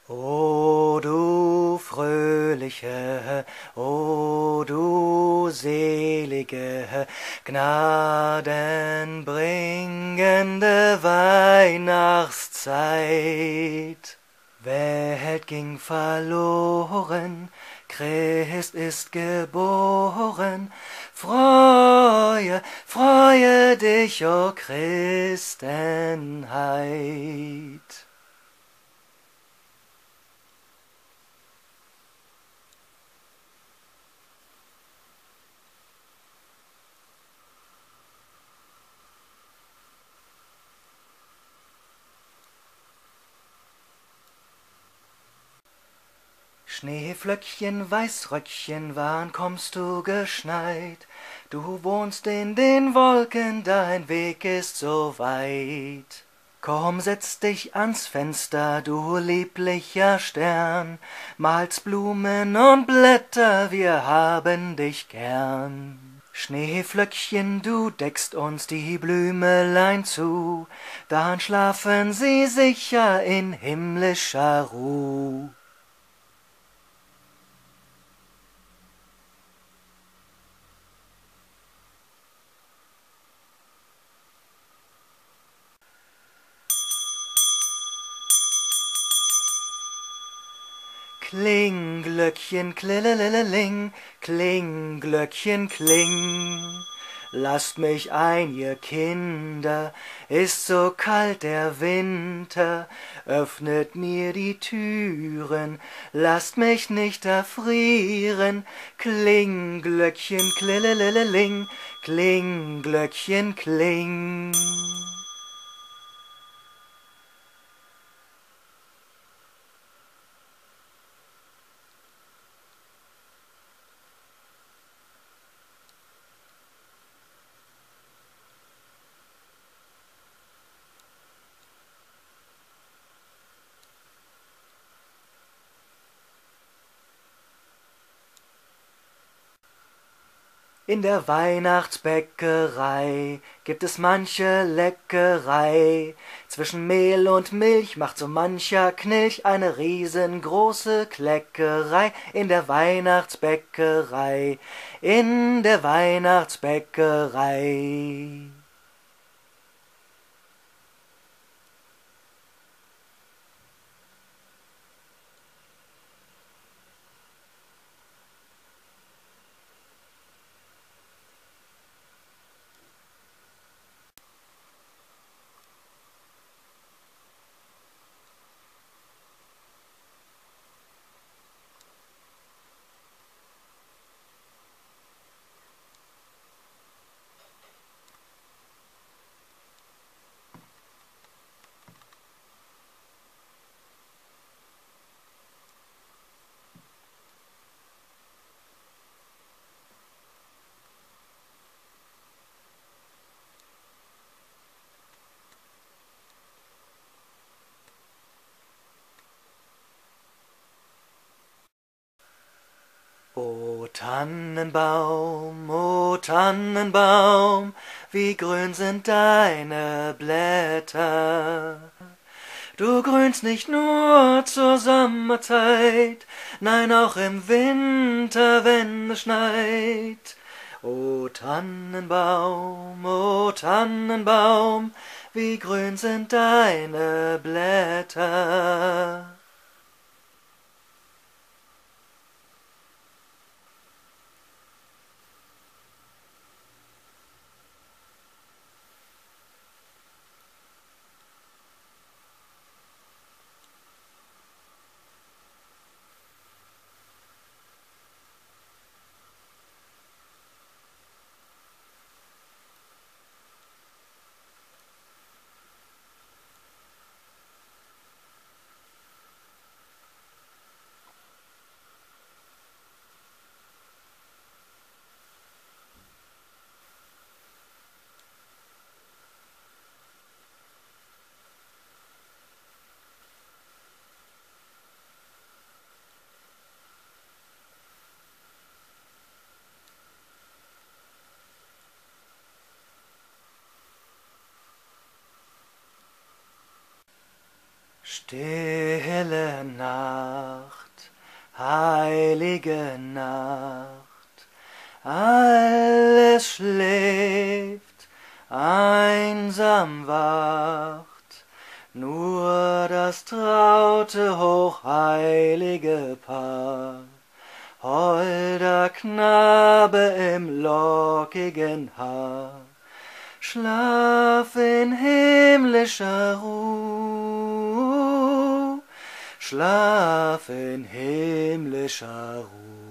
O du fröhliche, o du selige, gnadenbringende Weihnachtszeit. Welt ging verloren, Christ ist geboren, freue, freue dich, o Christenheit. Schneeflöckchen, Weißröckchen, wann kommst du geschneit? Du wohnst in den Wolken, dein Weg ist so weit. Komm, setz dich ans Fenster, du lieblicher Stern, malst Blumen und Blätter, wir haben dich gern. Schneeflöckchen, du deckst uns die Blümelein zu, dann schlafen sie sicher in himmlischer Ruh. Kling, Glöckchen, klilililling, kling, Glöckchen, kling. Lasst mich ein, ihr Kinder, ist so kalt der Winter, öffnet mir die Türen, lasst mich nicht erfrieren. Kling, Glöckchen, klilililling, kling, Glöckchen, kling. In der Weihnachtsbäckerei gibt es manche Leckerei. Zwischen Mehl und Milch macht so mancher Knilch eine riesengroße Kleckerei. In der Weihnachtsbäckerei, in der Weihnachtsbäckerei. O Tannenbaum, wie grün sind deine Blätter. Du grünst nicht nur zur Sommerzeit, nein auch im Winter, wenn es schneit. O Tannenbaum, wie grün sind deine Blätter. Stille heilige Nacht. Alles schläft, einsam wacht, nur das traute, hochheilige Paar. Holder Knabe im lockigen Haar, schlaf in himmlischer Ruh, schlaf in himmlischer Ruh.